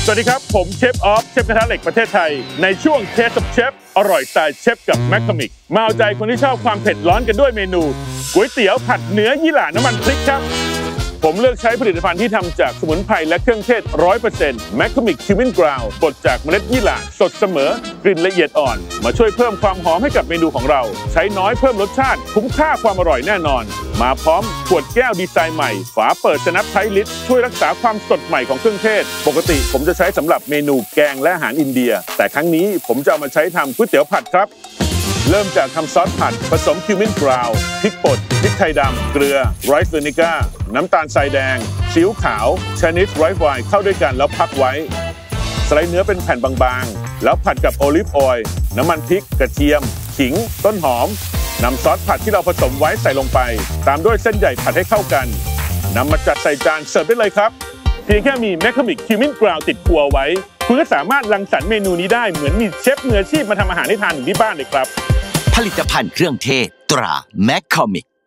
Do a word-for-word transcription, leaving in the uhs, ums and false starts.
สวัสดีครับผมเชฟออฟเชฟกระทะเหล็กประเทศไทยในช่วงเทสกับเชฟอร่อยสไตล์เชฟกับแมคคามิกมาเอาใจคนที่ชอบความเผ็ดร้อนกันด้วยเมนูก๋วยเตี๋ยวผัดเนื้อยี่หร่าน้ำมันพริกครับผมเลือกใช้ผลิตภัณฑ์ที่ทำจากสมุนไพรและเครื่องเทศ ร้อยเปอร์เซ็นต์ แมคคามิกคิวมินกราวด์บดจากเมล็ดยี่หร่าสดเสมอกลิ่นละเอียดอ่อนมาช่วยเพิ่มความหอมให้กับเมนูของเราใช้น้อยเพิ่มรสชาติคุ้มค่าความอร่อยแน่นอนมาพร้อมขวดแก้วดีไซน์ใหม่ฝาเปิดสนับไทลิตช่วยรักษาความสดใหม่ของเครื่องเทศปกติผมจะใช้สำหรับเมนูแกงและอาหารอินเดียแต่ครั้งนี้ผมจะเอามาใช้ทำก๋วยเตี๋ยวผัดครับเริ่มจากทำซอสผัดผสมคิวมินกราวด์พริกป่นพริกไทยดำเกลือไรซ์เวนิก้าน้ำตาลทรายแดงซีอิ๊วขาวชนิดไรซ์ไวน์เข้าด้วยกันแล้วพักไว้สไลด์เนื้อเป็นแผ่นบางๆแล้วผัดกับโอลิฟออยล์น้ำมันพริกกระเทียมขิงต้นหอมนำซอสผัดที่เราผสมไว้ใส่ลงไปตามด้วยเส้นใหญ่ผัดให้เข้ากันนำมาจัดใส่จานเสิร์ฟได้เลยครับเพียงแค่มีแมคคามิกคิวมินกราวด์ติดครัวไว้คุณก็สามารถรังสรรค์เมนูนี้ได้เหมือนมีเชฟมืออาชีพมาทำอาหารให้ทานถึงที่บ้านเลยครับผลิตภัณฑ์เครื่องเทศตราแมคคามิก